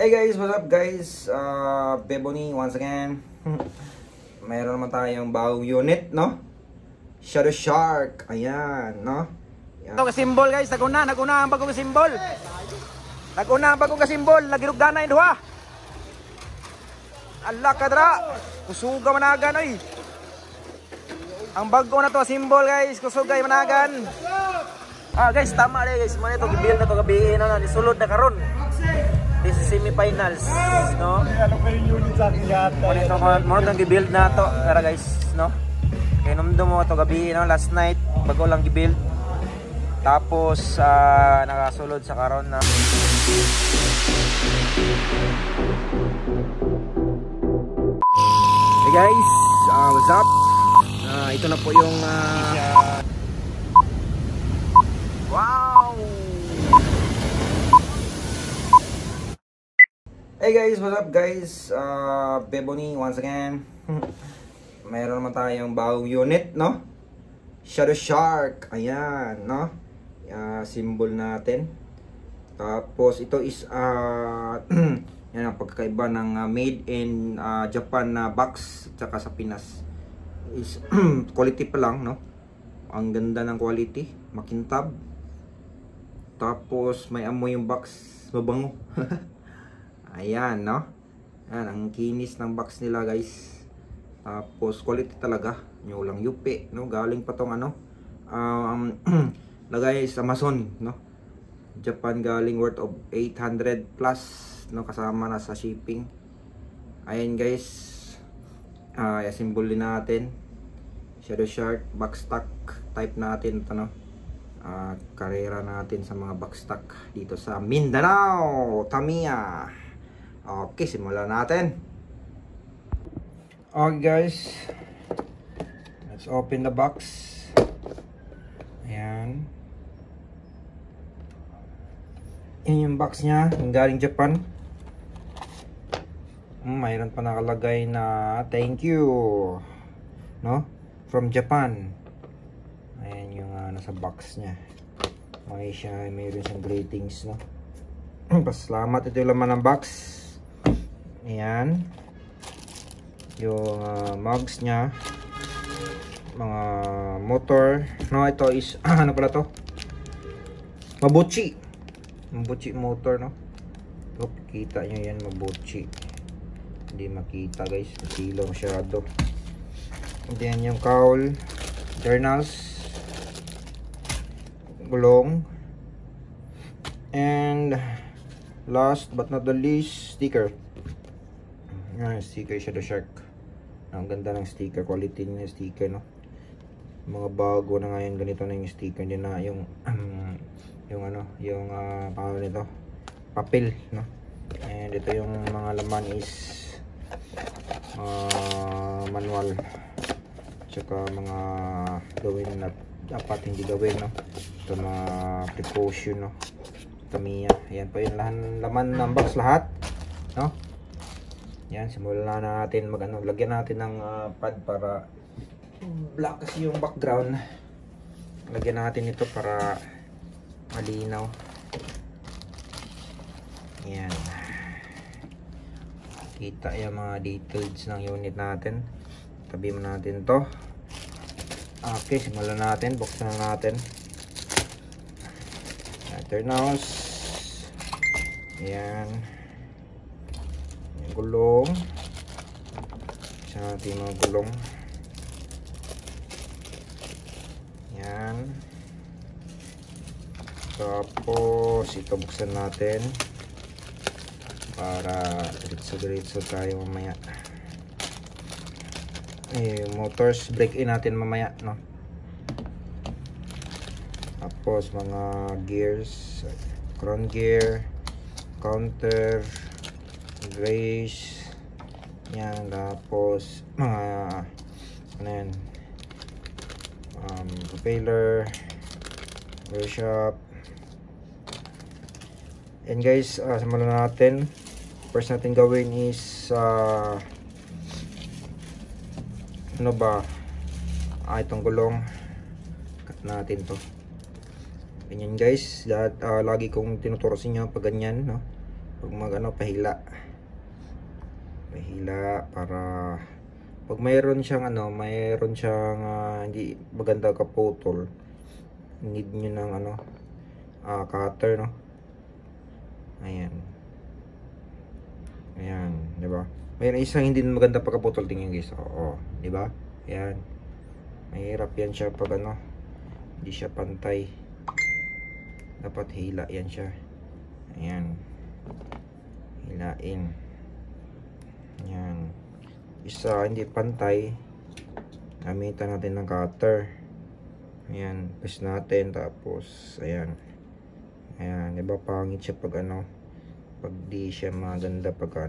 Hey guys, what's up guys? Bebony once again. Mayroon naman tayong bagong unit, no? Shadow Shark. Ayan, no? Ayan. Ito ka-symbol guys, naguna ang bagong ka-symbol. Naguna ang bagong ka-symbol, nagirugdana yung duha. Allah kadra, kusuga managan oy. Ang bago na to symbol guys, kusugay managan. Guys, tama rin guys, man ito gibuild na to gabi na nisulod na karon. This is semi-finals, no? Ano pa yung unit sa akin yata? Mo itong gibuild na to, tara guys, no? Kaya numdo mo ito gabi, no? Last night, bago lang gibuild. Tapos, nakasulod sa karon na. Hey guys, what's up? Ito na po yung wow! Hey guys, what's up guys? Bebony once again. Mayroon naman tayong bagong unit, no? Shadow Shark. Ayan, no? Symbol natin. Tapos ito is yan ang pagkakaiba ng made in Japan na box at saka sa Pinas. Is quality pa lang, no? Ang ganda ng quality, makintab. Tapos may amoy yung box, mabango. Ayan, no? Ayan, ang kinis ng box nila guys. Tapos quality talaga, nyo lang yupi, no? Galing pa tong ano, lagay sa Amazon, no? Japan, galing worth of 800 plus, no? Kasama na sa shipping. Ayan guys, symbol din natin, Shadow Shark, box stock type natin ito, no? Karera natin sa mga box stock dito sa Mindanao, Tamiya. Okay, simulan natin. Okay guys, let's open the box. Ayan. Yan yung box nya, yung galing Japan. Mayroon pa nakalagay na thank you, no? From Japan. Ayan yung nasa box nya. Mayroon siyang greetings, no? Pasalamat, ito yung laman ng box. Ayan. Yung mugs nya, mga motor, no? Ito is ano pala to? Mabuchi motor, no? So, kita nyo yan, Mabuchi. Hindi makita guys, masilaw masyado. And then yung cowl, journals, gulong, and last but not the least, sticker. Sticker Shadow Shark. Ang ganda ng sticker, quality ng sticker, no? Mga bago na ngayon, ganito na yung sticker. Hindi na yung yung ano, yung pangalan nito, papel, no? And ito yung mga laman is manual, tsaka mga gawin na dapat hindi gawin, no? Ito mga precaution, no? Tamiya. Ayan pa yung laman ng box lahat, no? Yan, simulan na natin lagyan natin ng pad para black kasi yung background. Lagyan natin ito para malinaw. Yan. Kita yung mga details ng unit natin. Tabi mo natin to. Okay, simulan natin. Buksan na natin. Turn house. Yan. Gulong. Isa natin mga gulong. Yan. Tapos ito buksan natin para diretso tayo mamaya. Motors break in natin mamaya, no? Tapos mga gears, crown gear, counter, grace, yan. Tapos mga ano yan, propeller, workshop. And guys, simulan natin. First natin gawin is ano ba, itong gulong, cut natin to. Ganyan guys, lagi kong tinuturo sa inyo pag ganyan, no? Pag pahila para pag mayroon siyang hindi maganda kaputol, need nyo ng cutter, no? Ayan, di ba? Mayroon isang hindi maganda pagkaputol, tingin guys. Oo, di ba? Ayan, mahirap yan siya pag hindi siya pantay. Dapat hila yan siya. Ayan, hilain. Ayan, isa hindi pantay, gamitan natin ng cutter. Ayan, press natin, tapos ayan, di ba pangit siya pag pag di siya maganda pag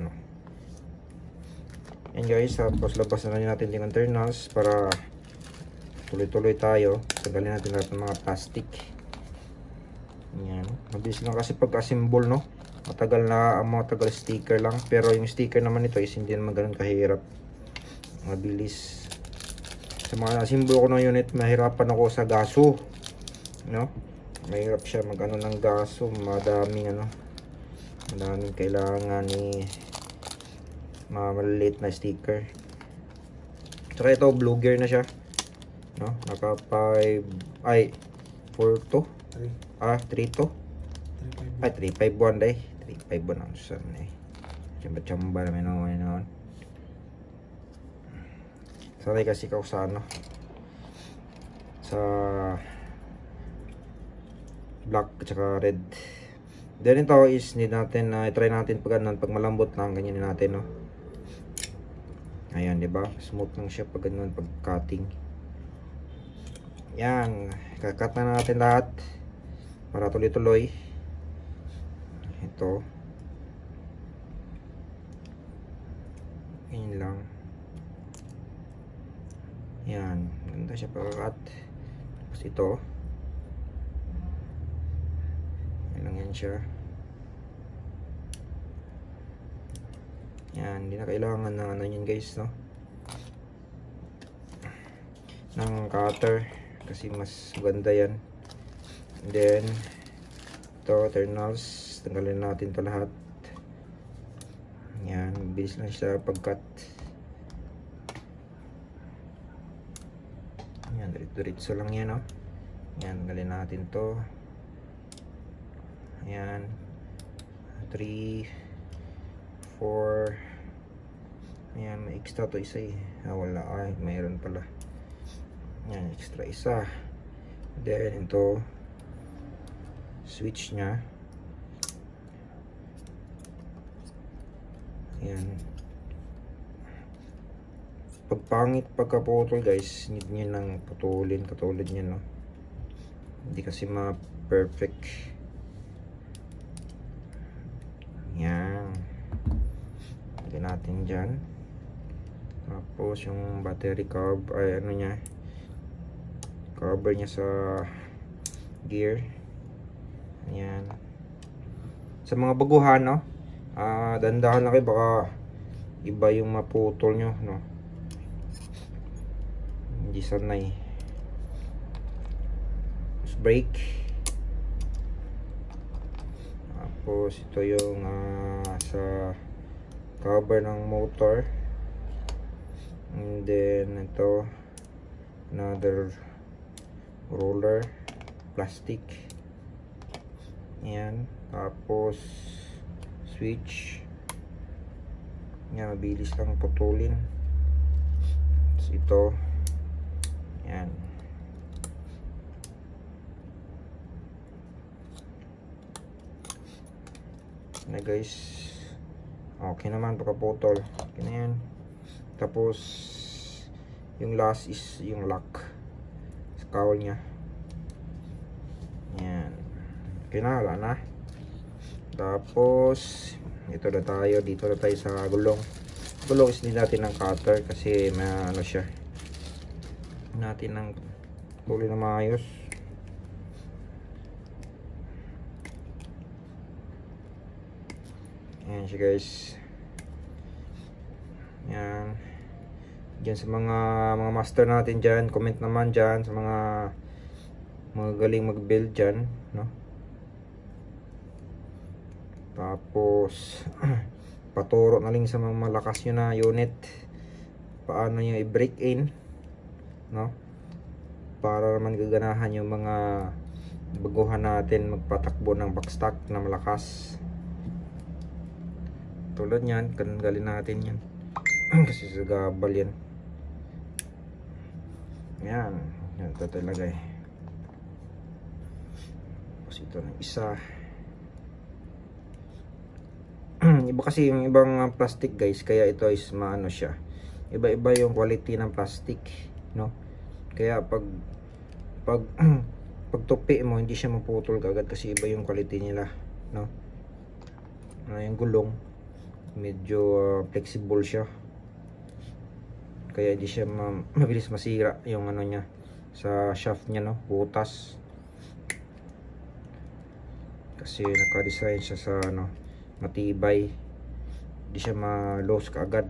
Ayan guys, tapos labas na natin yung internals para tuloy-tuloy tayo. Tagalin natin lahat ng mga plastic. Ayan, mabilis lang kasi pag-assemble, no? Matagal sticker lang, pero yung sticker naman ito is hindi naman ganun kahirap, mabilis. Sa mga assemble ko ng unit, mahirapan ako sa gaso, no? Mahirap siya ng gaso, madaming kailangan ni maliliit na sticker. Tsaka ito blue gear na siya, no? Naka 5 ay 4 to 3 to 351 day 351 ang susan eh. Chamba naman noon. Sanay kasi ka sa sa black at saka red. Then ito is need natin try natin pag malambot lang, ganyan natin, no? Ayan, di ba? Smooth lang siya pag ganun, pag cutting. Yan, kakat na natin lahat para tuloy-tuloy. Ito. Ganyan lang. Yan, ganda siya pagkakat. Tapos ito. Yan lang yan siya. Yan, hindi na kailangan ng yun guys, no? Ng cutter. Kasi mas ganda yan. And then ito, internals, tanggalin natin ito lahat. Yan, bilis lang siya pag-cut. Yan, diretso lang yan, no? Yan, tanggalin natin to. Yan, 3 4. Ayan, may extra to isa eh. Wala, ay mayroon pala. Yan, extra isa. Then ito switch nya. Yan, pagpangit pagkaputol guys, need nyo nang putulin katulad nyo, no? Hindi kasi ma-perfect. Yan, lagyan natin dyan. Tapos yung battery cover, ay cover nya sa gear. Ayan, sa mga baguhan, no? Dandahan lang kayo, baka iba yung maputol nyo, no? Hindi sanay. Tapos brake. Tapos ito yung sa cover ng motor. And then ito another roller, plastic. Ayan, tapos switch. Yan, mabilis lang putulin. Tapos ito, yan. Na guys, okay naman pagkaputol. Okay na yan. Tapos yung last is yung lock sa cowl nya. Yan, okay na, wala na. Tapos ito na tayo, dito na tayo sa gulong. Gulong is din natin ng cutter kasi may siya, natin ng tuloy na maayos. Ayan siya guys. Yan, dyan sa mga master natin dyan, comment naman dyan sa mga galing mag build dyan, no? Tapos paturo na lang sa mga malakas nyo na unit paano nyo i-break in, no, para naman gaganahan yung mga baguhan natin magpatakbo ng backstock na malakas. Tulad yan, kangalin natin yan kasi sa gabal yan. Yan ito talaga eh. Tapos ito ng isa. Iba kasi yung ibang plastic guys, kaya ito is maano siya, iba-iba yung quality ng plastic, no? Kaya pag tupi mo hindi siya maputol kagad kasi iba yung quality nila, no? Yung gulong medyo flexible siya, kaya hindi siya mabilis masira yung ano niya sa shaft niya, no? Butas kasi naka-design siya sa ano, matibay, hindi siya ma-lose kaagad.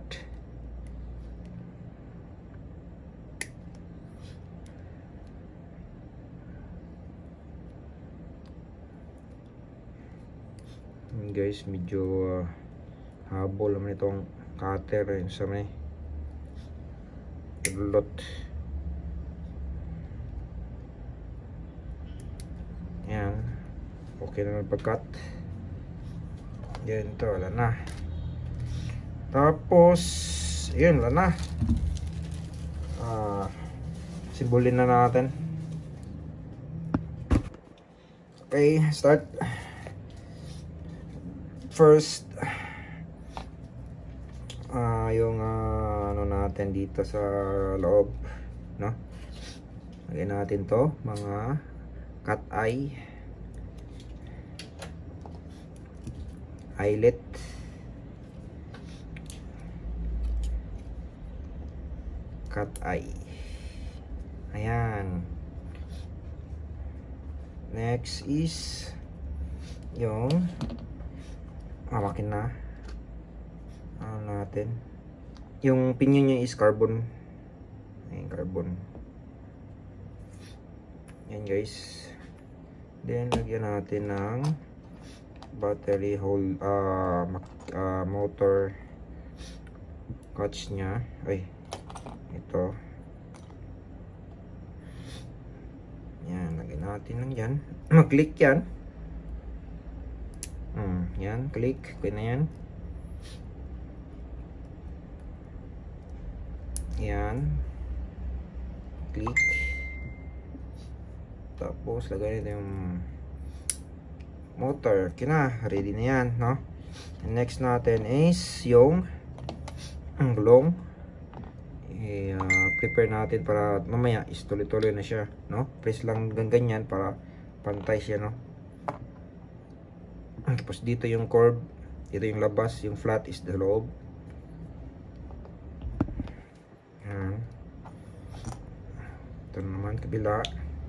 Guys, medyo habol naman itong cutter sa may paglulot. Yan, okay na pagkat. Yan, ito, wala na. Tapos yun, wala na. Simbolin na natin. Okay, start. First, yung ano natin dito sa loob, no? Lagyan natin to, mga cat eye, eyelet, cat eye. Ayan. Next is yung makin na ano natin, yung pinion niya is carbon. Ayan, carbon. Yan guys. Then lagyan natin ng battery hold, motor catch nya. Ay, ito. Yan, lagyan natin lang yan. Mag-click yan. Yan, click. Okay na yan. Yan. Click. Tapos, lagay nito yung motor. Okay na. Ready na yan, no? And next natin is yung gulong. Prepare natin para mamaya is tuloy-tuloy na siya, no? Press lang ganyan para pantay siya, no? Tapos dito yung curve, dito yung labas, yung flat is the loob. Yan. Ito naman kabila.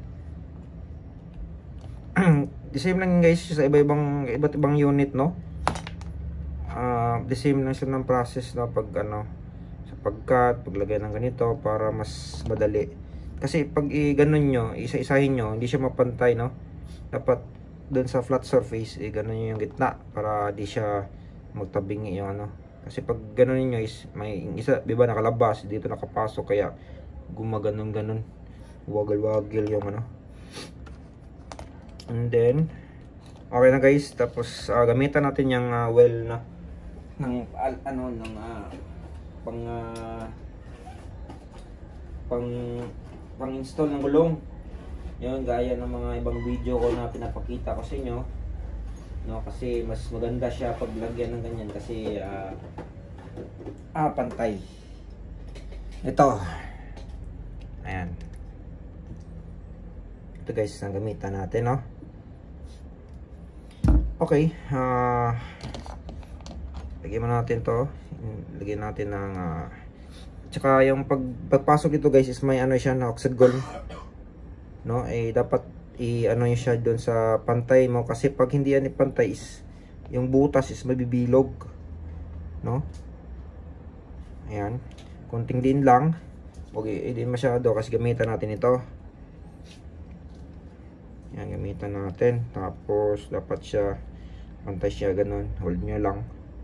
The same lang guys sa iba't ibang unit, no? The same lang siya ng process, no? Pag ano, sa pagkat, paglagay ng ganito para mas madali. Kasi pag i-ganon nyo, isa-isahin nyo, hindi siya mapantay, no? Dapat doon sa flat surface, ganon nyo yung gitna para di siya magtabingi yung ano. Kasi pag ganon nyo is may isa, diba nakalabas, dito nakapasok, kaya gumaganon-ganon, wagil-wagil yung ano. And then okay na guys. Tapos gamitan natin yung well na ng ano ng pang install ng gulong. Yun, gaya ng mga ibang video ko na pinapakita ko sa inyo, no? Kasi mas maganda siya pag lagyan ng ganyan kasi pantay. Ito, ayan, ito guys ang gamitan natin, no? Okay, lagyan mo natin to, lagyan natin ng tsaka yung pagpasok ito guys is may ano siya na oxygen, no? Dapat ano yun siya doon sa pantay mo, kasi pag hindi yan ipantay is yung butas is mabibilog, no? Ayan, konting din lang, huwag din masyado kasi gamitan natin ito. Ayan, gamitan natin. Tapos dapat siya Pantay siya ganun. Hold nyo lang.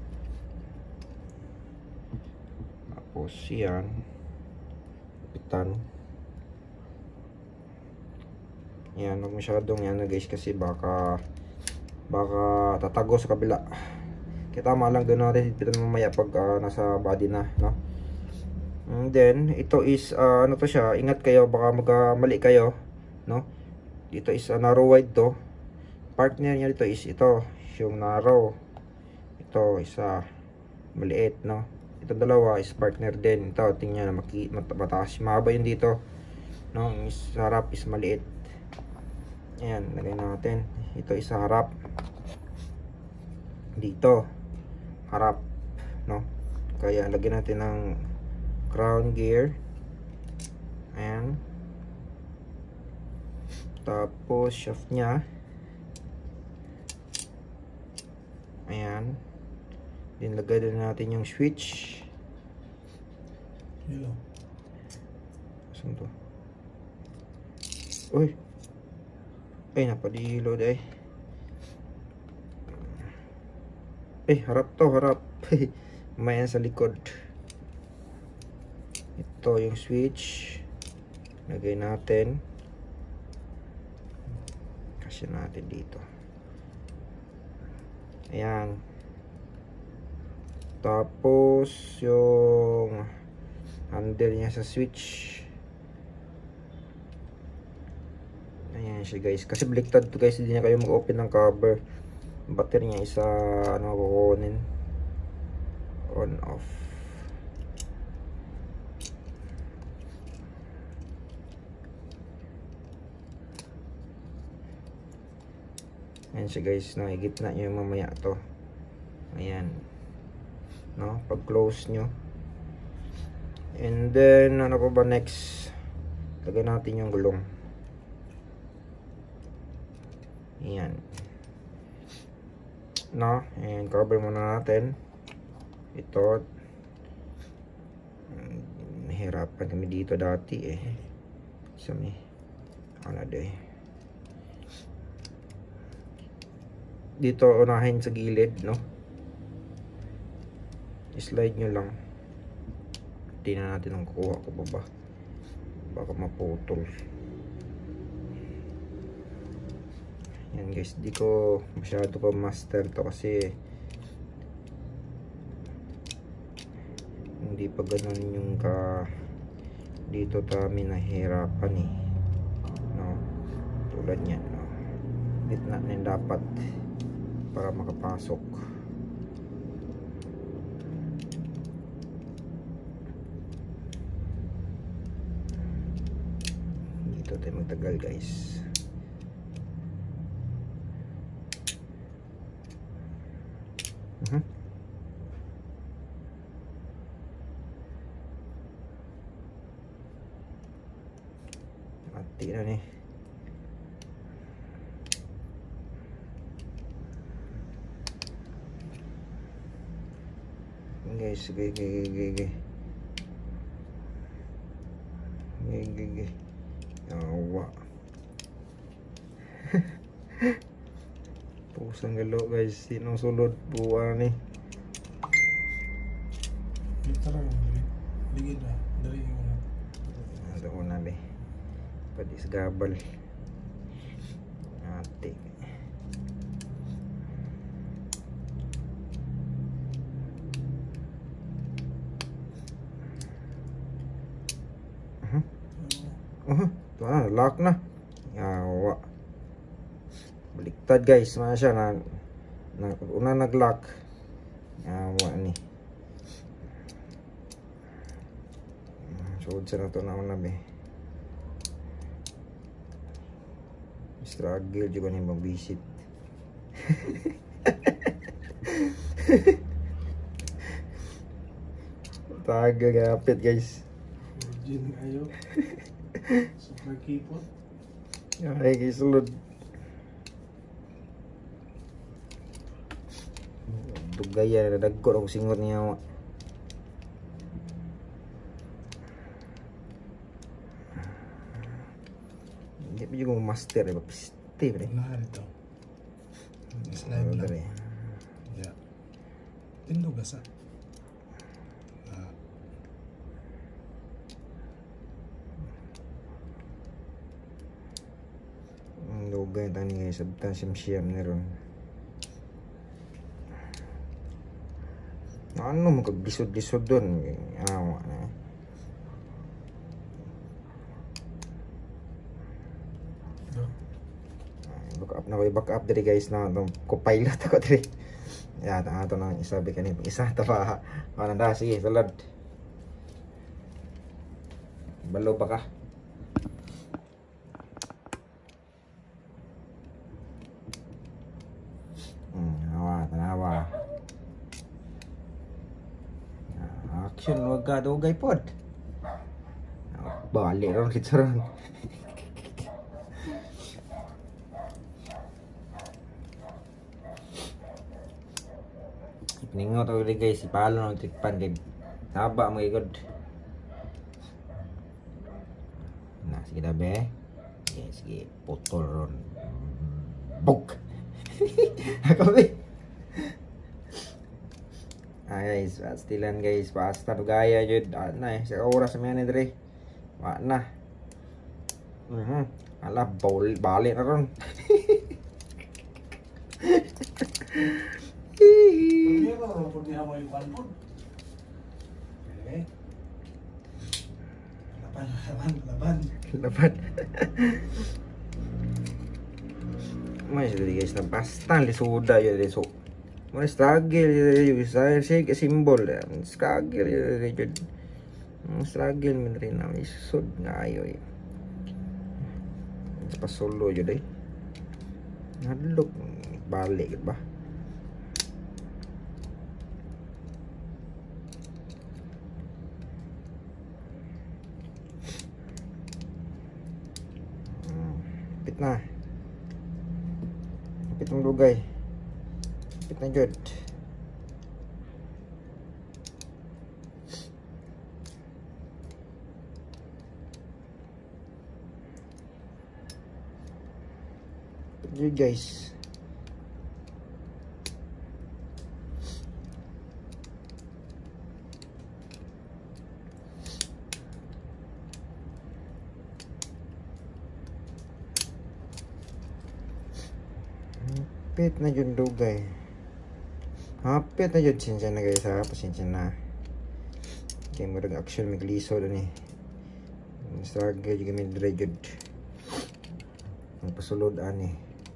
Tapos yan. Pitan. Yan, huwag masyadong yan guys kasi baka tatago sa kabila. Kaya tama lang doon natin higpitan mamaya pag nasa body na, no? And then ito is ano to siya, ingat kayo baka magmali kayo, no? Dito is narrow wide to. Partner niya dito is ito, yung narrow. Ito isa maliit, no? Ito dalawa is partner din. Ito tingnan na mataas, mahaba yun dito, no? Yung sa harap is maliit. Ayan, lagay natin. Ito is sa harap. Dito harap, no? Kaya lagyan natin ng crown gear. Ayan. Tapos shaft nya. Ayan. Then lagay din natin yung switch. Hello. Saan to? Uy. Ay, napadilo dahil. Harap to, harap. Mayan sa likod. Ito yung switch. Lagay natin. Kasi natin dito. Ayan. Tapos yung handle niya sa switch. Ayan siya guys. Kasi baliktad to guys. Hindi na kayo mag-open ng cover. Battery niya isa ano kukunin. On off. Ayan siya guys. Nakikita nyo yung mamaya to. Ayan. No? Pag close nyo. And then ano pa ba next? Lagyan natin yung gulong. Ayan. No? And cover muna natin. Ito. Nahirapan kami dito dati eh. Sa may ano day. Dito unahin sa gilid, no? Slide nyo lang. Tingnan natin ang kukuha ko pa ba. Baka maputol. Yan guys, di ko masyado pa master to kasi hindi pa ganun yung dito kami nahihirapan eh, no? Tulad yan, no? Gitna na yung dapat para makapasok. Dito tayo magtagal guys. Mati na nih. Guys, gigi. Yawa. Pusang galo guys, sinong sulod buwan ni. Tara, ligid na. Dali mo na. Ando ko na be. Padis gabal. Ate. Ito na, lock na. Yawa. Baliktad guys, mana siya una nag-lock. Yawa ni. Suod siya na ito na una be. Struggle juga nih mag-visit. Taga gapit guys. Virgin ayo. Super kipot. Ay guys, sulod. Dugaya na dagko ako singot niya. Hindi pa juga master eh, papiste bre. Nah, ito. Slide lang. Tindog asa. Lugay tani guys, sabtan siyam ni ron. Ano magkabisod-bisod doon? Awa na. Back up diri guys na co-pilot ako diri. Ya, ato na isabi kani isa ta pa. Ano da sige, salad. Balo pa ka. Tanawa. Action, wag ka dugay pod. Bali ron kitsaron. Ningo to guys, ipalo ng tikpan kay taba mo igod. Na sige dabe. Yes, sige putol ron. Bug. Akabi. Guys, pastilan guys, pasta to gaya jud. Na sa oras sa mga diri. Wa na. Ala balik na ron. Hindi ba ron po niya mo yung kalpon? Okay. Laban. Mas diri guys na pasta lisuda yun so. Mo struggle yun sa simbol. Struggle yun. Struggle man rin na isud nga ayo. Pasolo yun eh. Nalok balik ba? Pit na. Pit ng lugay. Pit na jud. Pit jud guys. Hapit na yun dugay. Hapit na yun. Sinsya na guys ha. Pasinsya na. Kaya mo rin action magliso doon eh. Struggle yung kami dire yun. Ang pasulod ani.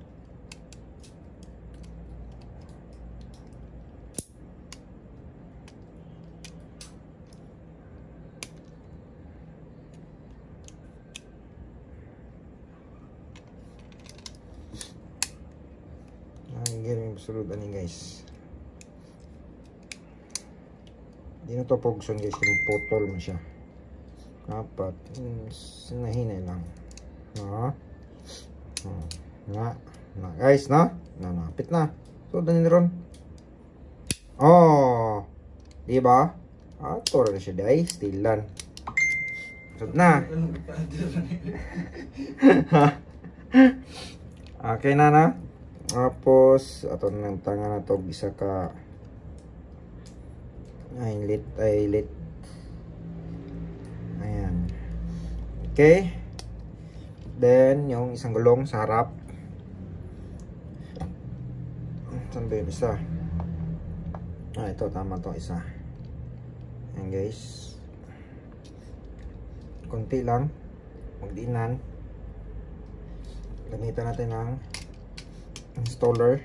Ang pasulod ani guys. Di na to pogson guys. Putol mo siya. Dapat sinahinay lang. No? Na guys, no? Napit na. So, dani ron. Oh! Diba? Ato rin siya day. Stilan. So, na. Okay na na. Tapos, ato ng tanga na to. Bisa ka lit. Ayan. Okay. Then, yung isang gulong sa harap. Saan ba yung isa? Ito. Tama to isa. Ayan guys. Kunti lang. Magdiinan. Gamitan natin ng installer.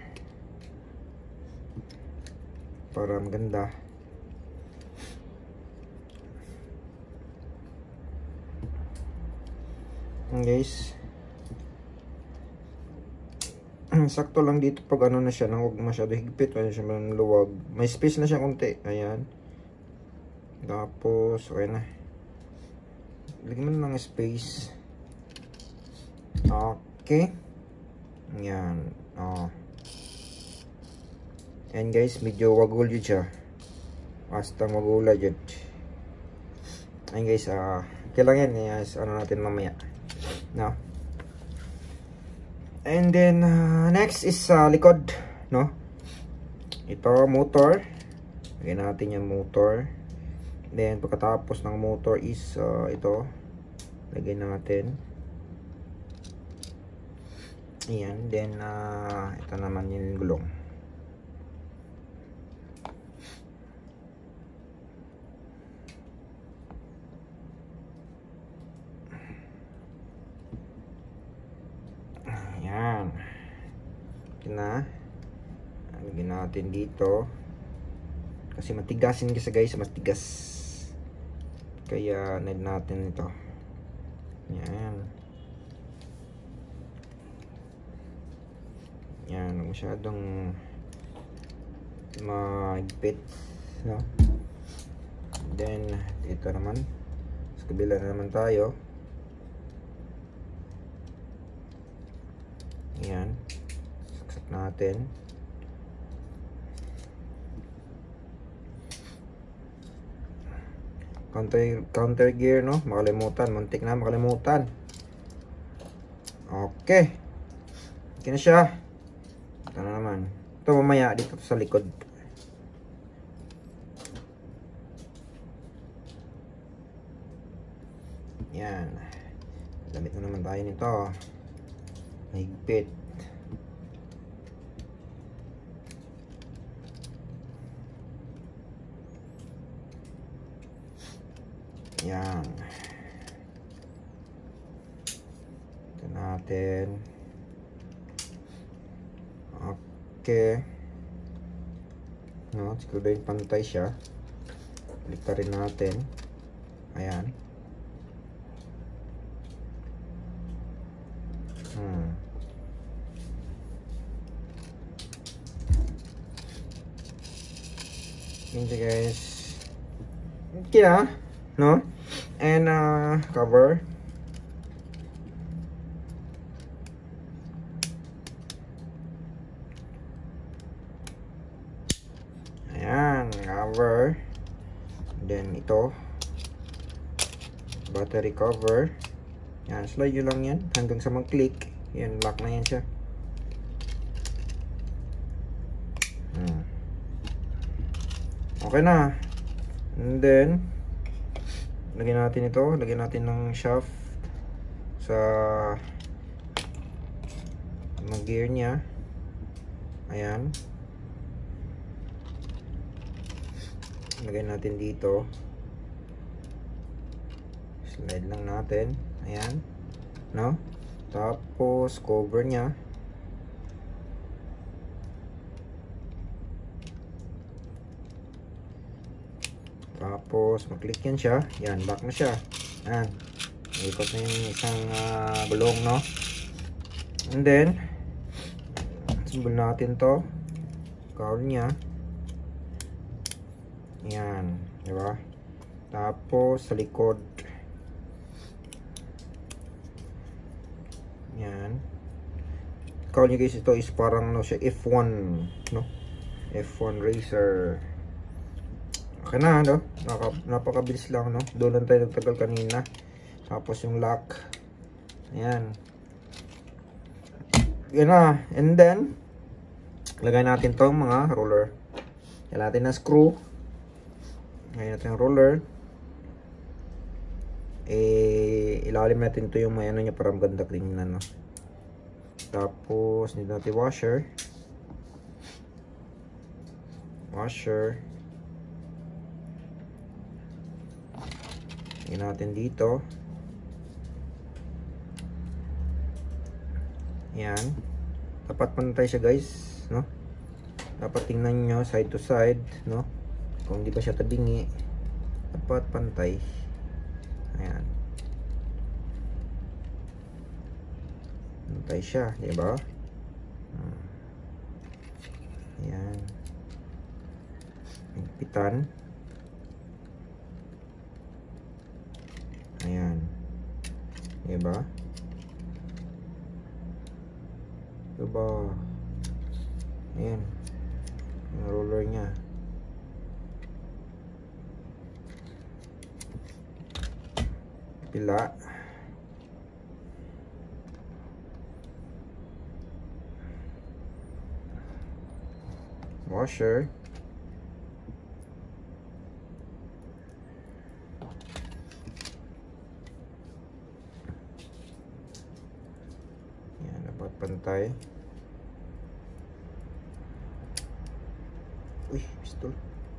Para maganda. Guys, sakto lang dito pag ano na siya, nang huwag masyado higpit, wala siya maluwag, may space na siya konti, ayan. Tapos okay na, lagyan mo ng space. Okay, ayan. And guys, medyo wagul yun siya, basta magula yun. Ayan guys, okay lang yan, yes, ano natin mamaya. No. And then next is likod, no. Ito motor. Lagyan natin yung motor. Then pagkatapos ng motor is ito. Lagyan natin. Ayan. Then ito naman yung gulong. Ayan. Ito na. Lagyan natin dito. Kasi matigasin kasi guys, matigas. Kaya need natin ito. Yan. Yan, masyadong mahigpit, no? Then dito naman sa kabila na naman tayo. Yan. Saksak natin. Counter gear, no? Makalimutan, muntik na makalimutan. Okay. Okay na siya. Ito na naman. Ito mamaya dito sa likod. Yan. Damit na naman tayo nito. Mahigpit. Yan. Ito natin. Okay. No, siguro din pantay siya. Baliktarin natin. Ayan. Yun siya guys. Okay na. No? And cover. Ayan, cover. Then ito, battery cover. Yan, slide nyo lang yan hanggang sa mag-click. Yan, lock na yan siya. Okay na. And then lagyan natin ito, lagyan natin ng shaft sa mga gear niya. Ayan. Lagyan natin dito. Slide lang natin. Ayan. No? Tapos cover niya. Tapos mag-click yan siya. Yan, back na siya. Yan. Ikot na yung isang gulong, no? And then simbol natin to. Cowl niya. Yan, di ba? Tapos sa likod. Yan. Cowl niya guys, ito is parang no siya F1, no? F1 racer. Okay na, no? Napakabilis lang, no? Doon lang tayo nagtagal kanina. Tapos yung lock. Ayan. Yan na. And then lagay natin tong mga roller. Lagyan natin ng screw. Lagyan natin ng roller. Ilalim natin to yung may ano niya para maganda tingnan, no? Tapos need natin washer. Lagyan natin dito. Yan. Dapat pantay siya guys, no? Dapat tingnan nyo side to side, no? Kung di ba siya tabingi, dapat pantay. Ayan. Pantay siya, di ba? Ayan. Higpitan. Ayan. Diba? Diba? Ayan. Yung roller nya. Pila. Washer. pantay. Uy, pistol.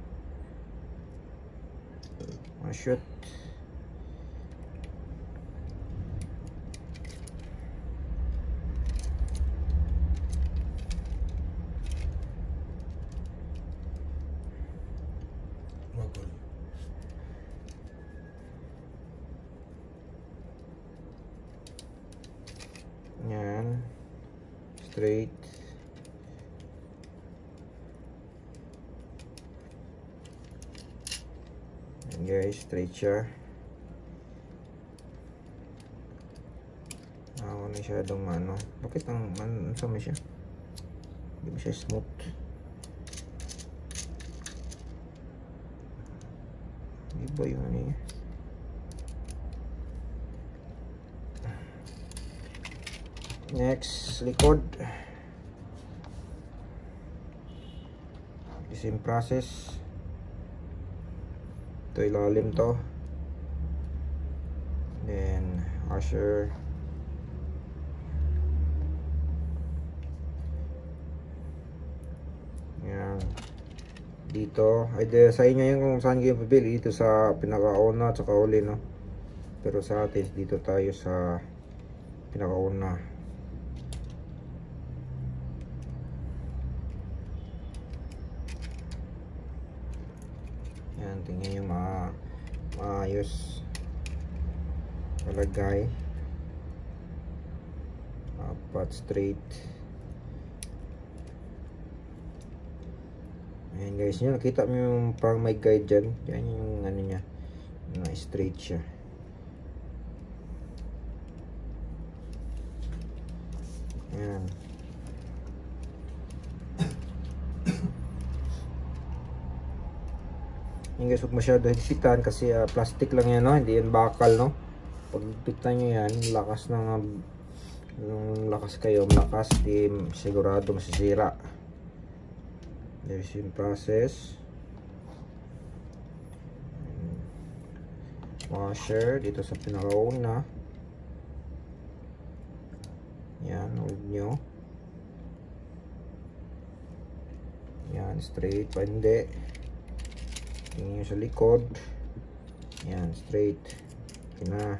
Shoot. Wagol. Yan. Straight. Yan guys, straight siya. Wala masyadong ano. Bakit ang sama siya? Hindi ba siya smooth? Iba yung ano niya. Next, likod. Same process. Ito ilalim to. Then washer. Yan. Dito, ay sa inyo yung kung saan kayo pabili, dito sa pinakauna at saka uli, no? Pero sa atin, dito tayo sa pinakauna. Yan, tingnan nyo maayos palagay. Apat straight. Ayan guys, nyo nakita mo yung parang may guide dyan. Yan yung ano nya, na straight siya. Ayan. Yan guys, huwag masyado higpitan kasi plastic lang yan, no? Hindi yan bakal, no? Pag higpitan nyo yan, lakas ng yung lakas kayo, malakas, di sigurado masisira. There's yung process. Washer dito sa pinakauna. Yan, hold nyo. Yan, straight pa hindi. Tingin nyo sa likod. Yan, straight. Okay na.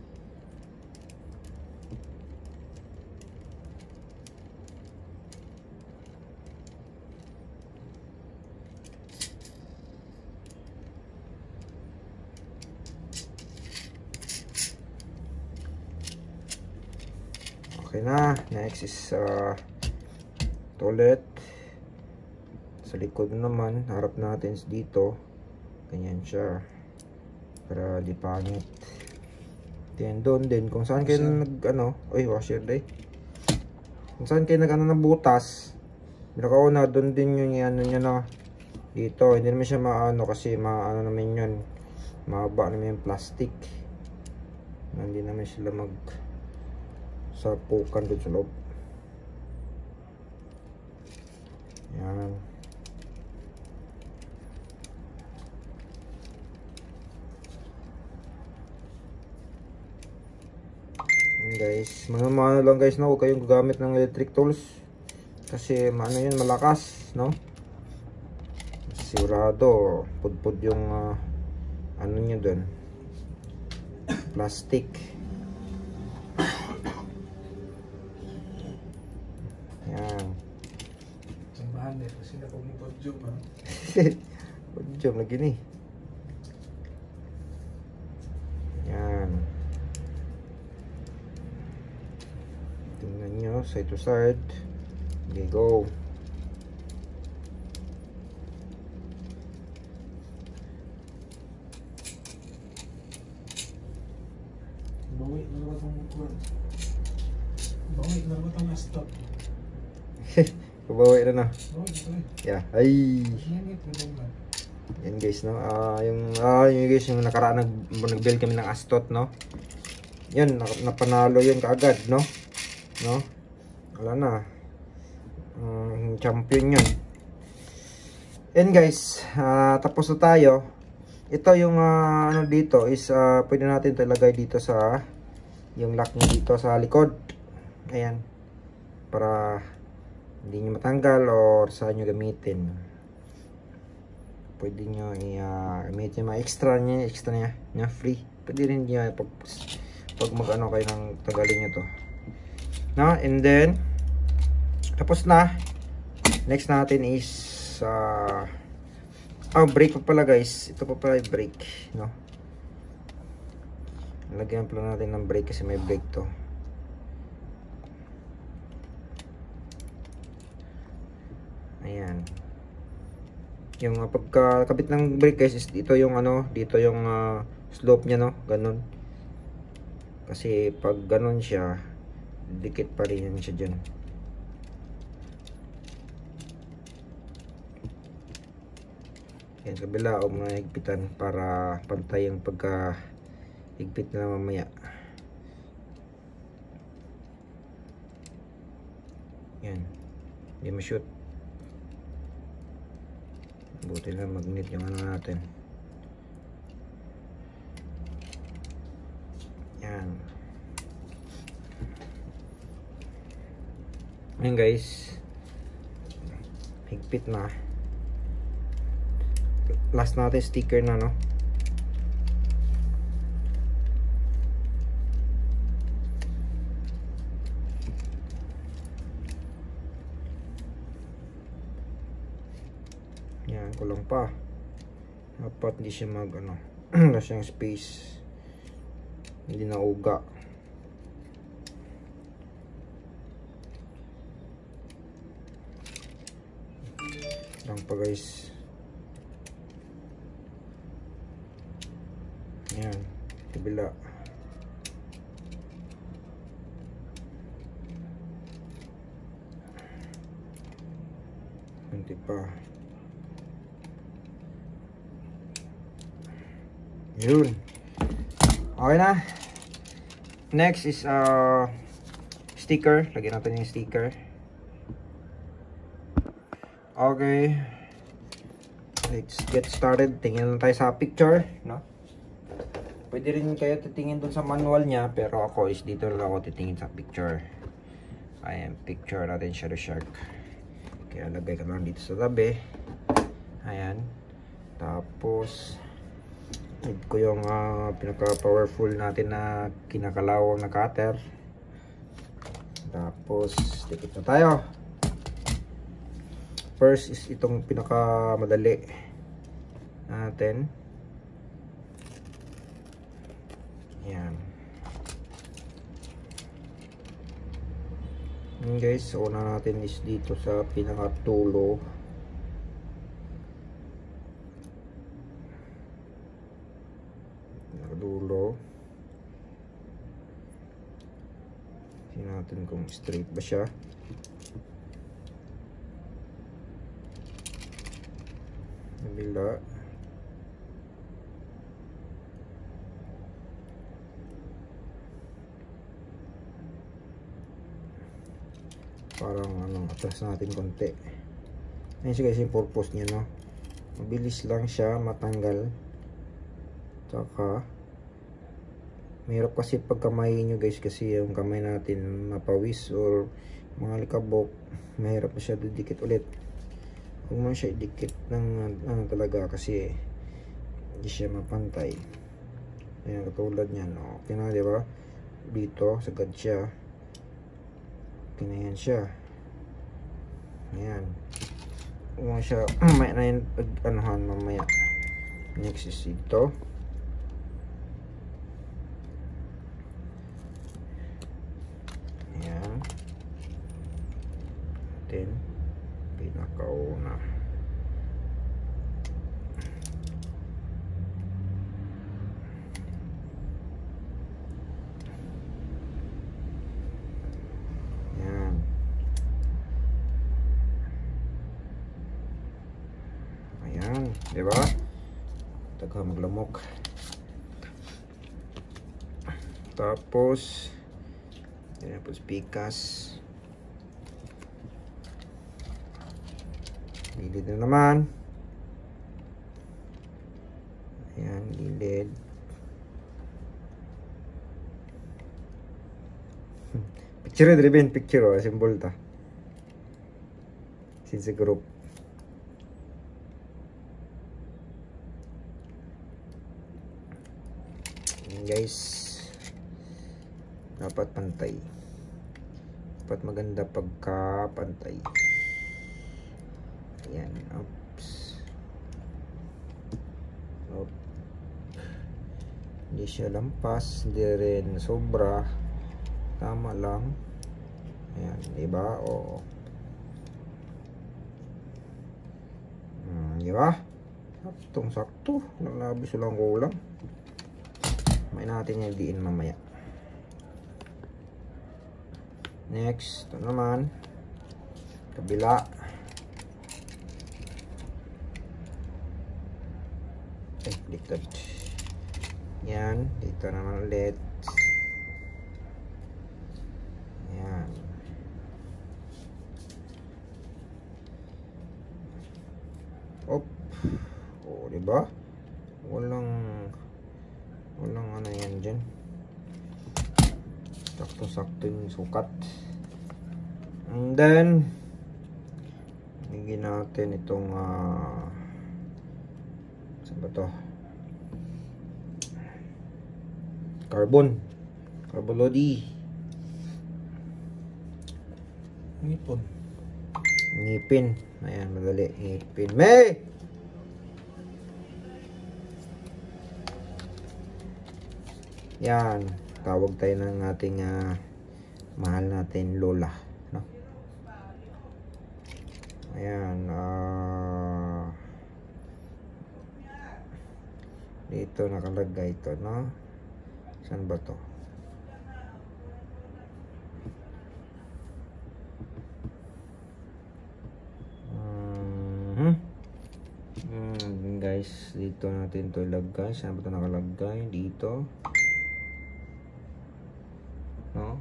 Okay na. Next is toilet. Sa likod naman, harap natin dito. Ganyan siya. Para di pangit. Then doon din, kung saan kayo nag ano, oy, washer day. Kung saan kayo nag ano ng butas, pinakauna, doon din yung ano nyo na. Dito, hindi naman siya maano kasi maano naman yun. Mahaba naman yung plastic. Hindi naman sila sapukan doon sa loob. Yan. Guys, mano lang guys, no? Huwag kayong gagamit ng electric tools kasi ano yun, malakas, no? Sigurado pudpud yung ano nyo dun, plastic. Yan. Sambahan eh, kasi na pag mapodjum ha. Pudjum lagi ni. Yan. Tingnan nyo, side to side. Okay, go. Bawi na naman itong kuwan. Bawi na naman itong stop. Kubawi na na. Bawi na ito eh. Yeah. Ay. Nangit na naman. Yan guys, no. Yung guys, yung nakaraan nag-build kami ng Astot, no. Yan, napanalo yun kaagad, no. No? Wala na. Champion yun. And guys, tapos na tayo. Ito yung ano dito is pwede natin ito ilagay dito sa yung lock niya dito sa likod. Ayan. para hindi nyo matanggal or saan nyo gamitin. Pwede nyo gamitin mga extra niya free. Pwede rin nyo pag mag-ano kayo ng tagalin nyo to. No? And then tapos na. Next natin is brake pa pala guys. Ito pa pala yung brake, no? Lagyan pala natin ng brake kasi may brake to. Ayan. Yung pagkakabit ng brake guys is dito yung dito yung slope niya, no? Ganun. Kasi pag ganun siya, dikit pa rin yan siya dyan. Yan, kabila o mga higpitan para pantay yung pagka higpit na mamaya. Yan, hindi ma-shoot. Buti na magnet yung natin. Yan. Ayan guys, higpit na. Last natin sticker na, no? Yan, kulang pa. Dapat hindi siya wala siyang space. Hindi na uga. Lang pa guys. Yan, kabila. Kunti pa. Yun. Okay na. Next is sticker. Lagyan natin yung sticker. Okay. Let's get started. Tingin lang tayo sa picture, no? Pwede rin kayo titingin dun sa manual niya, pero ako is dito lang ako titingin sa picture. Ayan, picture natin Shadow Shark. Kaya lagay ko lang dito sa tabi. Ayan. Tapos need ko yung pinaka powerful natin na kinakalawang na cutter. Tapos dikit na tayo. First is itong pinaka madali natin. Yan. Yan guys, so una natin is dito sa pinaka-tulo. Pinaka-dulo. Tingnan natin kung straight ba siya. Kabila. Parang atras natin konti. Ayun siya guys yung purpose niya, no? Mabilis lang siya matanggal. Tsaka mahirap kasi pag kamay nyo guys, kasi yung kamay natin mapawis or mga likabok, mahirap na siya didikit ulit. Huwag mo siya idikit ng talaga kasi hindi siya mapantay. Ayan, katulad niyan. Okay na, diba? Dito, sagad siya. Pinayan siya. Ayan. Huwag siya may na yun pag-anuhan mamaya. Next is ito. Ayan. Then pinakauna. Ayan, diba? Taga maglamok. Tapos ayan po pikas. Gilid na naman. Ayan, gilid. Picture driven picture, symbol ta. Since group. Ayan guys. Dapat pantay. Dapat maganda pagka pantay. Ayan. Oops. Oop. Hindi siya lampas. Hindi rin sobra. Tama lang. Ayan. Diba? Oo. Diba? Saktong sakto. Nalabis lang kulang. May natin yung diin mamaya. Next, ito naman. Kabila. Baliktad. Yan. Dito naman ulit. Yan. Op. O, diba? Walang ano yan dyan. Sakto-sakto yung sukat. And then bigyan natin itong saan ba to? Carbon lodi. Ngipon. Ngipin. Ayan, madali. Ngipin. May! Yan. Tawag tayo ng ating mahal natin lola. No? Ayan. Dito nakalagay ito, no? Saan ba to? Guys, dito natin ito ilagay. Saan ba ito nakalagay? Dito. No?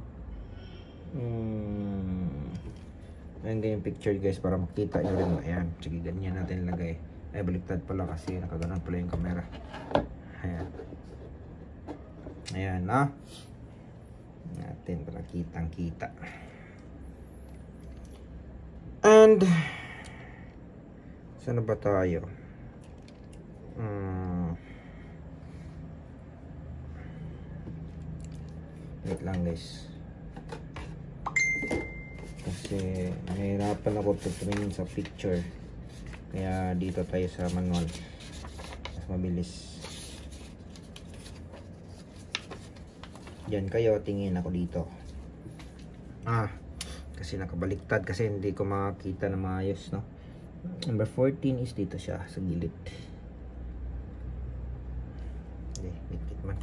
Ayan ganyan picture guys para makita nyo rin. Ayan, sige ganyan natin lagay. Ay baliktad pala kasi nakaganon pala yung camera. Ayan. Ayan na. Natin para kitang kita. And saan na ba tayo? Wait lang guys. Kasi nahihirapan ako tumingin sa picture. Kaya dito tayo sa manual. Mas mabilis. Diyan kayo, tingin ako dito. Kasi nakabaliktad kasi hindi ko makakita na maayos, no? Number 14 is dito siya sa gilid. Okay, mikit man.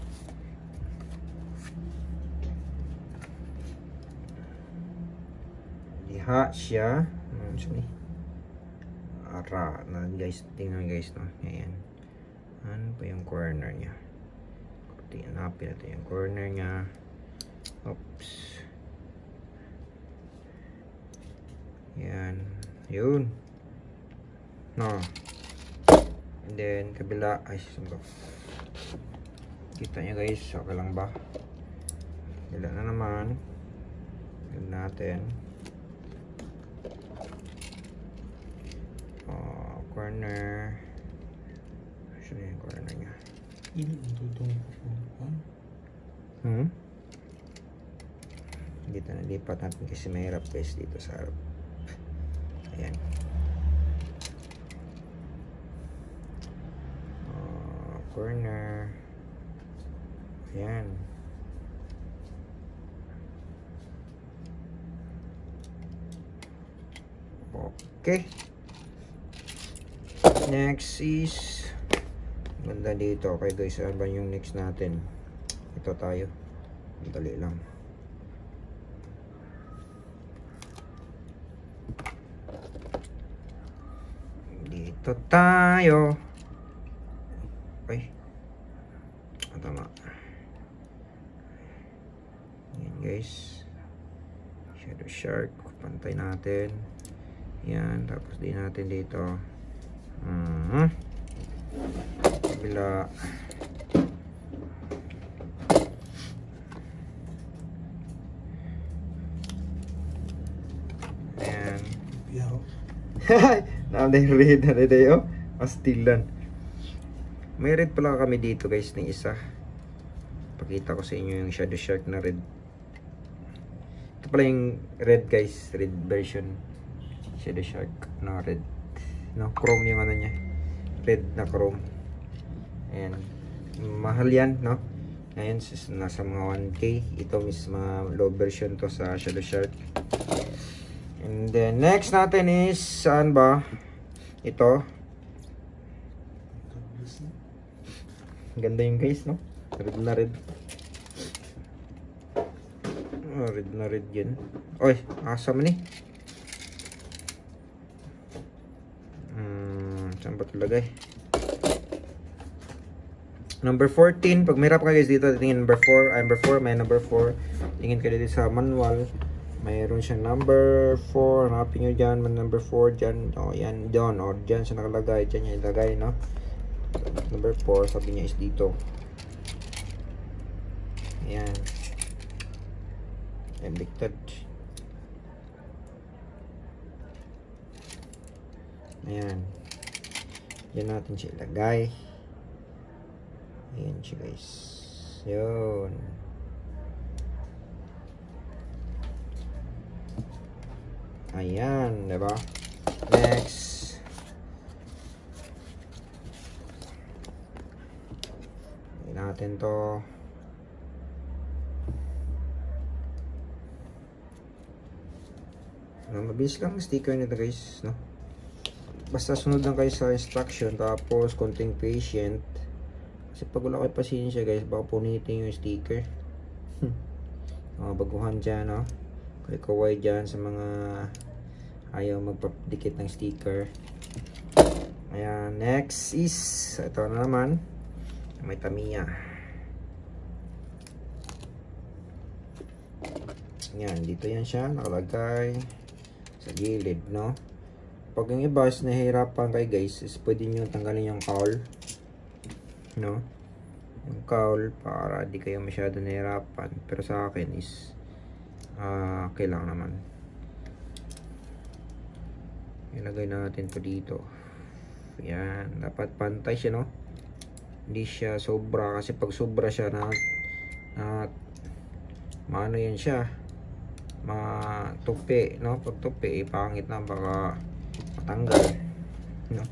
Diha siya. Sorry. Ara na guys, tingnan guys, no? Ayan. Ano pa yung corner niya? Hanapin natin yung corner niya. Oops. Yan. Yun. No. And then, kabila. Ay, saan ba? Kita nyo guys. Okay lang ba? Kabila na naman. Yun natin. Corner. Saan yung corner niya? Ini tutong Dito na lipat natin kasi mahirap guys dito sa harap. Ayan. Corner. Ayan. Okay. Next is ganda dito. Okay guys, ano ba yung next natin? Ito tayo. Dali lang. Dito tayo. Okay. Tama. Yan guys. Shadow shark. Pantay natin. Yan. Tapos din natin dito. Kabila. Ayan. Piyaw. Namin red na red oh. Pastilan. May red pala kami dito guys ni isa. Pakita ko sa inyo yung Shadow Shark na red. Ito pala yung red guys, red version. Shadow Shark na red. No, chrome yung ano niya. Red na chrome. Ayan. Mahal yan, no? Ngayon, nasa mga 1K. Ito is mga low version to sa Shadow Shark. And then, next natin is, saan ba? Ito. Ganda yung guys, no? Red na red. Oh, red na red yun. Oy, asam ni. Saan ba talagay? Number 14. Pag may rap ka guys dito, tingin number 4. Number 4, may number 4. Tingin ka dito sa manual. Mayroon siyang number 4. Hanapin nyo dyan. May number 4 dyan. O, yan. Dyan. O, dyan siya nakalagay. Dyan niya ilagay, no? Number 4, sabi niya is dito. Ayan. Embicted. Ayan. Diyan natin siya ilagay. Ayan siya guys. Yun. Ayan. Diba? Next. Ayan natin to. Mabilis lang sticker nito guys, no? Basta sunod lang kayo sa instruction, tapos konting patient. Kasi pag wala kayo pasensya guys, baka punitin yung sticker. Mga baguhan dyan, no? Kaya kaway dyan sa mga ayaw magpapdikit ng sticker. Ayan, next is ito na naman, may Tamiya. Yan, dito yan siya nakalagay sa gilid, no? Pag yung iba is nahihirapan kayo guys, is pwede nyo tanggalin yung cowl, no? Yung cowl para di kayo masyado nahihirapan. Pero sa akin is okay lang naman. Ilagay natin to dito. Yan, dapat pantay siya, no? Hindi siya sobra, kasi pag sobra siya na maano yan siya, matupi, no? Pag tupi, pangit na, baka matanggal, no?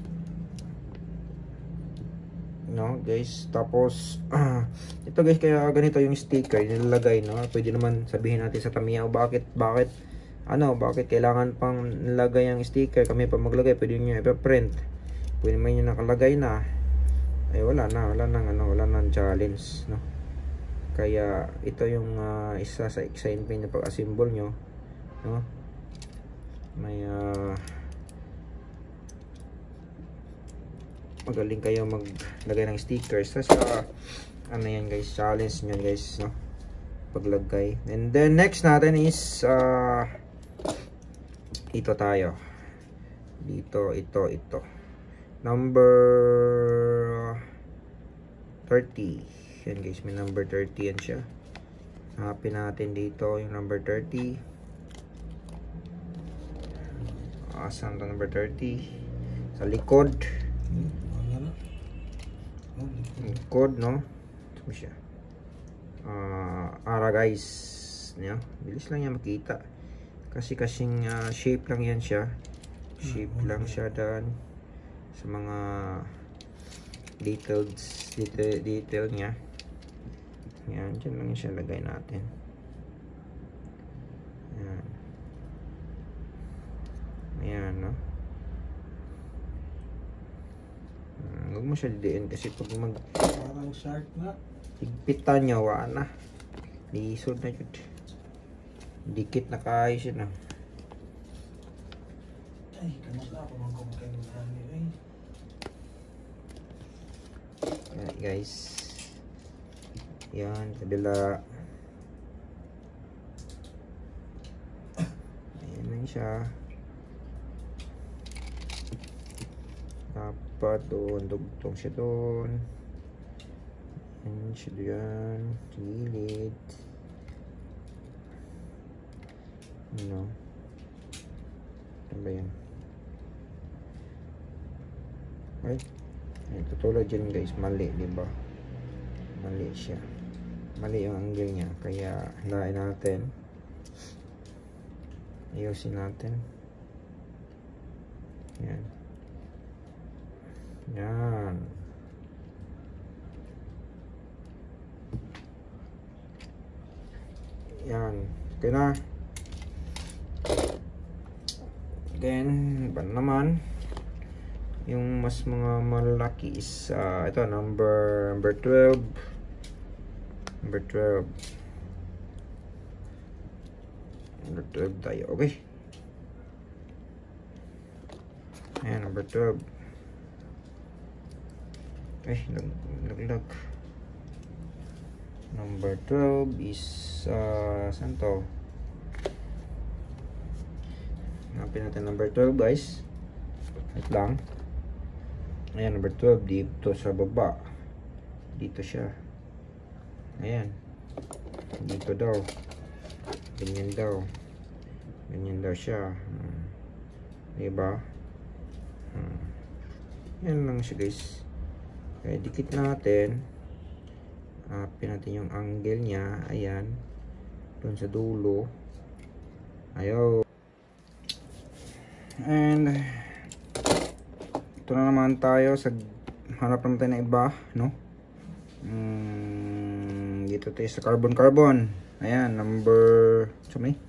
No guys, tapos ito guys, kaya ganito yung sticker nilalagay, no? Pwede naman sabihin natin sa Tamiya, o bakit kailangan pang nilagay ang sticker, kami pa maglagay, pwede nyo ipa-print, pwede naman nyo nakalagay na, ay wala nang challenge, no? Kaya ito yung isa sa excitement na pag-assemble nyo, no? May magaling kayo maglagay ng stickers sa ano yan guys, challenge nyo guys, no? Paglagay. And then next natin is ito tayo dito, ito number 30. Yan guys, may number 30 yan siya. Hanapin natin dito yung number 30. Saan to number 30? Sa likod. Likod, no? Ito siya. Ara guys, no? Bilis lang yan makita. Kasi kasing shape lang yan siya. Shape lang siya dan sa mga detail niya. Yan, dyan lang siya lagay natin. Yan. Ayan, no? Huwag mo siya didiin kasi pag Parang shark na. higpitan niya, wala na. Lisod na yun. Dikit na kaayos yun, ah. Ay, kamusta ako mang kumakain ng hangin, eh. Yan, guys. Yan, kabila. Ayan lang siya. Dapat doon, dugtong siya doon. Ayan siya doon. Gilid. Ano ba yan? Okay? Ito tulad dyan guys, mali, diba? Mali siya. Mali yung angle niya. Kaya hinain natin. Ayusin natin. Yan. Yan. Yan. Okay na. Then, iba naman. Yung mas mga malaki is ito, number 12. Number 12. Number 12 tayo. Okay. Ayan, number 12. Okay, naglag. Number 12 is saan to? Hanapin natin number 12 guys. Wait lang. Ayan, number 12 dito sa baba. Dito siya. Ayan. Dito daw. Ganyan daw. Ganyan daw siya. Diba? Yan lang siya guys. Kaya dikit natin. Hanapin natin yung angle niya. Ayan. Doon sa dulo. Ayaw. And ito na naman tayo sa hanap naman tayo ng iba, no? Dito tayo sa carbon. Ayan, number 17.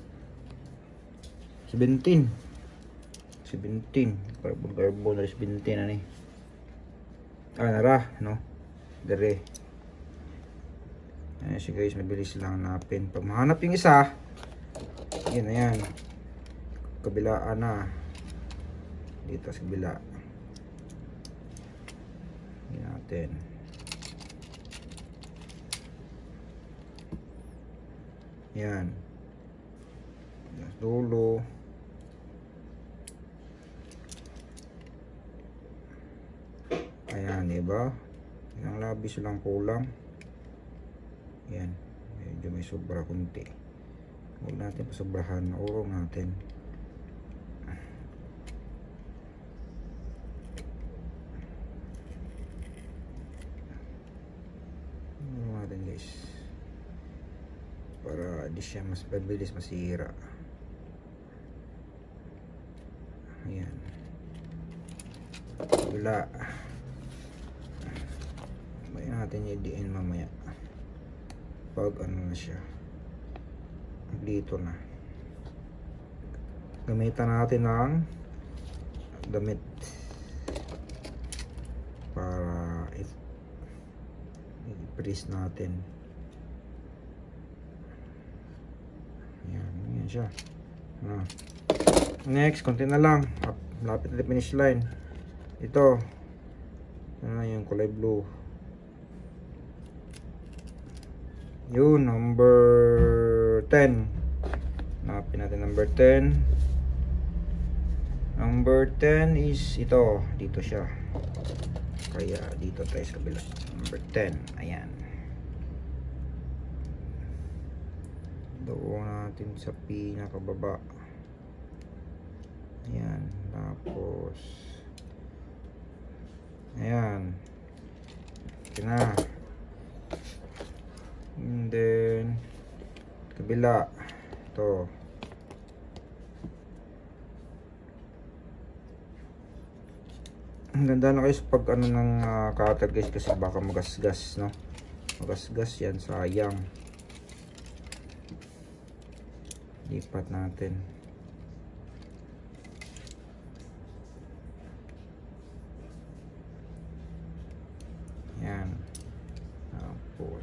Carbon na 17 na ni. Nara, no? Dere. Ayan siya guys, mabilis lang hanapin. Pag mahanap yung isa, yun, ayan. Kabilaan na. Dito sa kabila. Yan natin. Yan. Dulo. Ayan, diba? Ilang labis lang kulang. Yan. Medyo may sobra kunti. Huwag natin pasobrahan. Urong natin. Guys, para di siya mas mabilis masira. Ayan. Wala. Bayan natin yung diin mamaya. Pag ano na siya. Dito na. Gamitan natin ng damit para i-press natin. Yan siya. Next, konti na lang. Lapit na finish line. Ito. Ano yung kulay blue. Yun, number 10. Lapit natin number 10. Number 10 is ito. Dito siya. Kaya dito tayo sa kabila. Number 10. Ayan. Doon natin sa pinakababa. Ayan. Tapos ayan. Okay na. And then kabila. Ito. Ang ganda na kayo sa pag ano ng cutter guys, kasi baka magasgas, no? Magasgas yan, sayang. Lipat natin. Yan. Tapos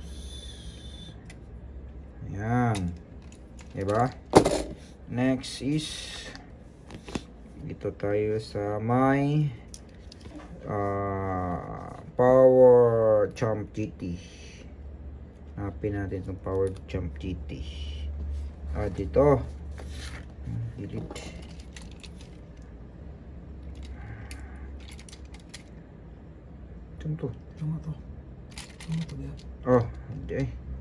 yan. Diba? Next is dito tayo sa may Power Champ GT. Hanapin natin itong Power Champ GT. Dito. Delete. Ito. Tama to diya. Oh, hindi.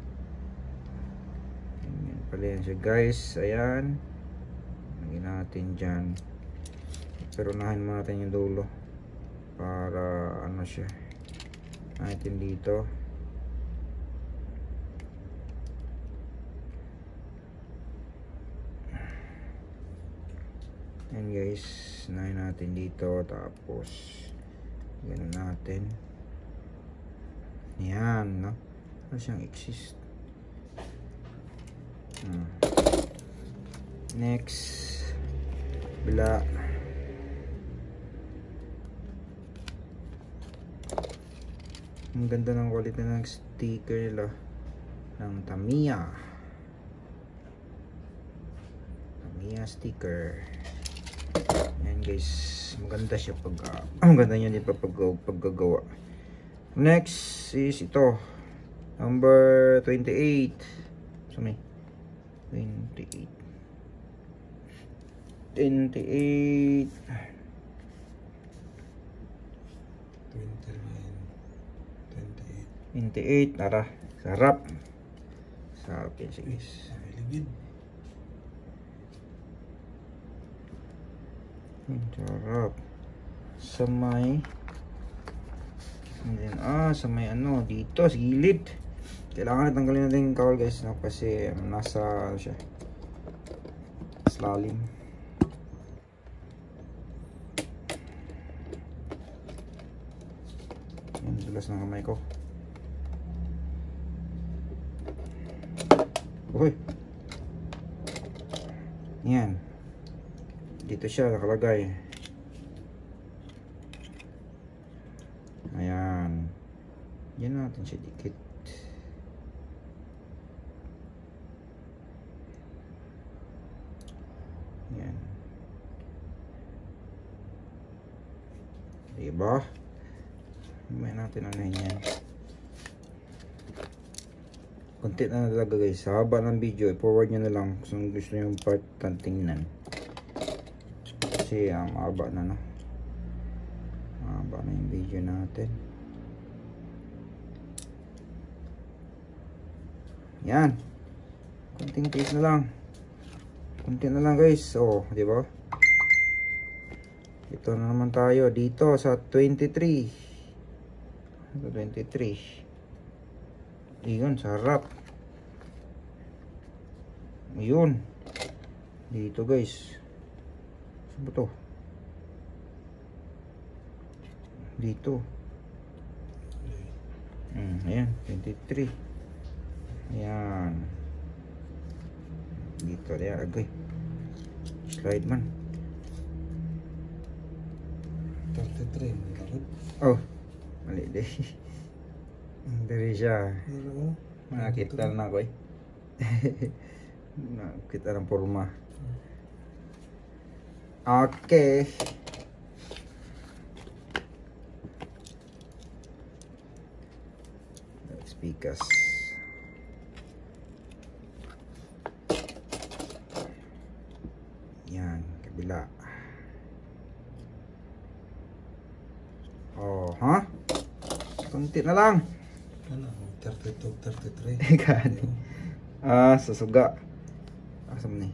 Ayan pala yan siya guys. Ayan. Lagyan natin dyan. Pero unahin mo natin yung dulo. para ano siya natin dito. Yan guys, nahin natin dito, tapos ganun natin. Yan, no? Ano siyang exist. Next, bila. Ang ganda ng quality ng sticker nila ng Tamiya sticker. Yan guys, maganda siya pag maganda niya din paggagawa. Next is ito, number 28. So may 28 tara, sarap yan siya guys. Sarap sa may sa may ano dito sa gilid. Kailangan natanggalin natin yung cowl guys, no? Kasi nasa ano siya, slalim. Yan, dulas ng kamay ko. Okay. Yan. Dito siya nakalagay. Ayan. Yan natin siya dikit. Yan. Diba? May natin ano yan. Konti na talaga guys. Sa haba ng video, i-forward nyo na lang kung gusto nyo yung part na tingnan. Kasi mahaba na, no? Mahaba na yung video natin. Yan. Konting tiis na lang. Konti na lang guys. Oh, di ba? Ito na naman tayo dito sa 23. Ito 23. Iyon, sarap. Ayun. Dito guys. Saan ba to? Dito. Ayan, 23. Ayan. Dito, ayan, agay. Slide man. 33. Oh, mali din. Dari siya. Nakita na ako eh. Nakita ng forma. Okay. Speakers. Yan, kabila. Oh, ha? Kunti na lang. Ano, 32, 33. Gani. Susuga. Asam ni.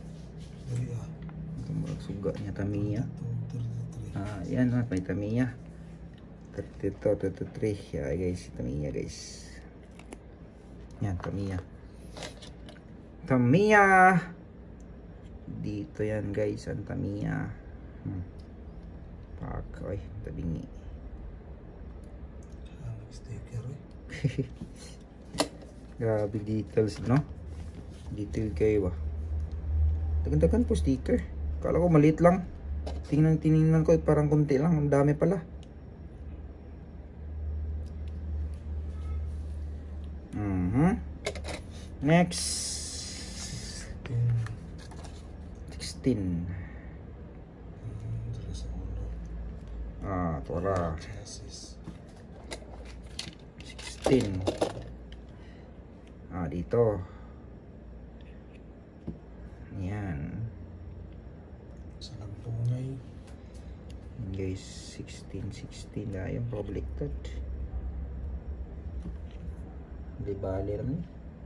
Tumulog suga niya Tamiya. 33. Yan may Tamiya. 32, 33. Yeah, guys, Tamiya guys. Yan, Tamiya. Tamiya. Dito yan guys, ang Tamiya. Pak, oy, tabingi. Sticker eh. Grabe details, no? Detail kayo ba? Tagan-tagan po sticker. Kala ko maliit lang. Tinignan ko parang konti lang. Ang dami pala. Next 16. Tora 16. Dito. Yan. Sa nagtungay. Guys, 16 na yung publicted. Di bali rin.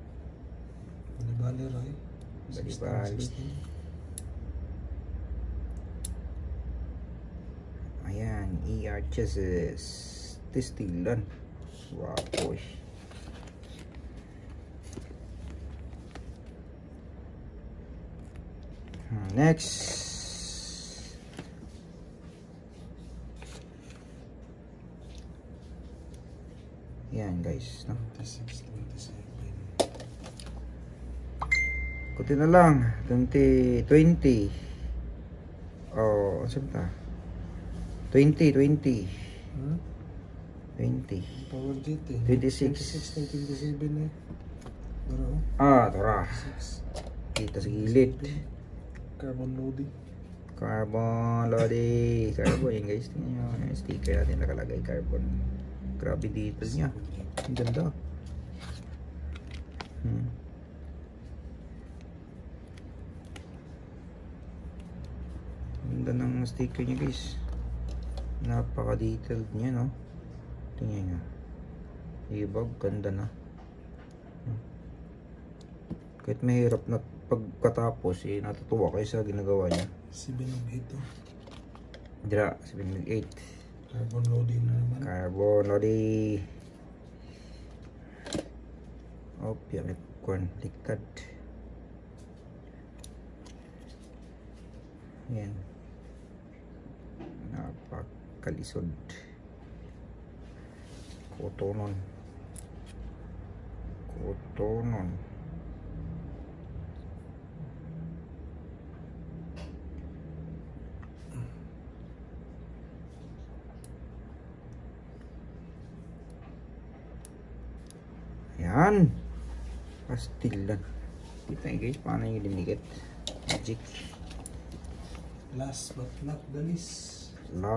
Bali rin. Bali. Ayan ER chassis. Tistilan. Wow, boy. Next. Yan guys, no? 26, 27. Kunti na lang. 20. Oh, saan ta? 20. 20. Power jet eh. 26. 26 na 27 eh. Pero, Tara. 6. Kita sa gilid. Carbon loading. Carbon yan guys. Tingnan nyo. Yung sticker natin nakalagay carbon. Grabe detail niya. Ang ganda. Ganda ng sticker niya guys. Napaka-detailed niya, no? Tingnan nyo. Ibag, ganda na. Kahit mahirap na pagkatapos, natutuwa kayo sa ginagawa niya. 7 ito. Dira, 7.8. Carbon loading na naman. Carbon loading. Opya, may kuwan, likad. Yan. Napakalisod. Kotonon. Yan. Pastilan. Kita nyo guys, paano yung dinikit. Magic. Last but not the least.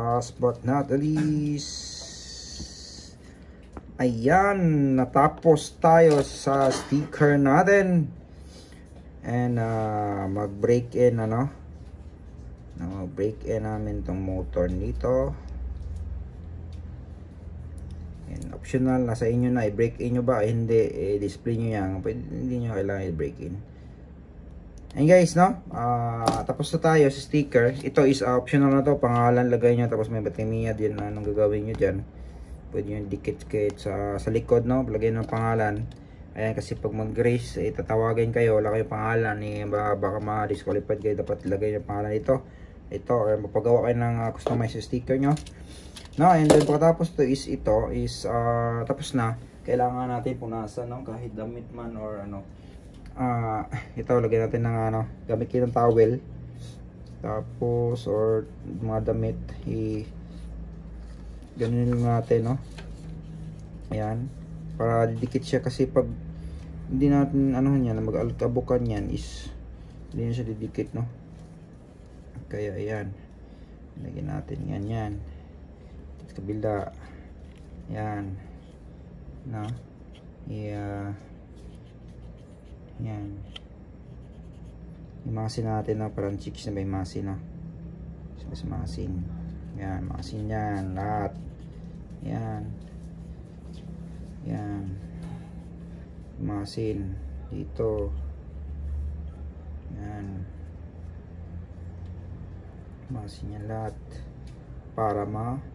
Ayan, natapos tayo sa sticker natin. And mag-break in mag-break in namin tong motor nito. And optional, nasa inyo na i-break in nyo ba, hindi, display nyo yan. Pwede, hindi nyo kailangan i-break in. And guys, no, tapos na tayo sa sticker. Ito is optional na to, pangalan lagay nyo, tapos may batimia din na anong gagawin nyo dyan. Pwede nyo dikit-kit sa likod, no, lagay ng pangalan. Ayan, kasi pag mag-race, tatawagin kayo, wala kayong pangalan, baka ma-disqualified kayo, dapat lagay yung pangalan ito, or mapagawa kayo ng customized sticker nyo. No, and then pagkatapos to is ito is tapos na, kailangan natin punasan, no, kahit damit man or ito lagyan natin ng gamit kayo ng towel, tapos or mga damit ganun natin, no. Ayan, para didikit siya, kasi pag hindi natin yan, mag-altabukan yan is hindi na siya didikit, no. Kaya ayan, lagyan natin yan kabila, yan, no, yan, imasin natin, no, parang chicks na may masin, no, masin, yan, masin yan, lahat, yan, masin, dito, yan, masin yan lahat, para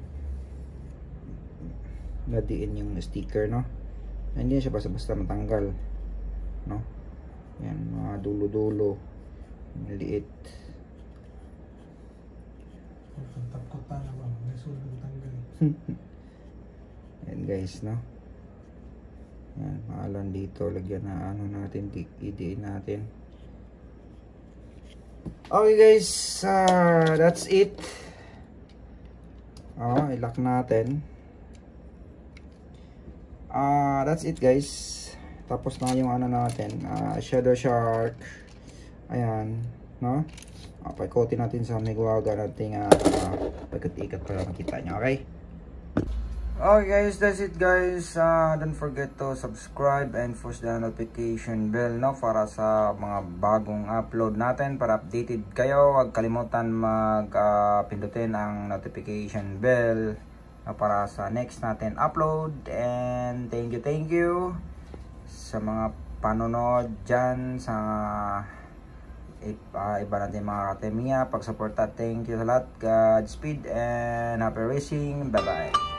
gadiin yung sticker, no. Hindi siya basta-basta matanggal, no. Yan, mga dulo-dulo, maliit. Takot na naman, may sulong tanggal. Yan guys, no. Yan, maalan dito, lagyan na natin, idiin natin. Okay guys, that's it. I-lock natin. That's it guys. Tapos na yung natin, Shadow Shark. Ayan, no? Paikotin natin sa miguaga natin, pagkat-ikat para makita nyo, okay? Okay guys, that's it guys. Don't forget to subscribe and push the notification bell, no, para sa mga bagong upload natin, para updated kayo. Huwag kalimutan pindutin ang notification bell para sa next natin upload. And thank you sa mga panonood dyan sa Iba natin mga katemia, pag-suporta. Thank you sa lahat. Godspeed and happy racing. Bye bye.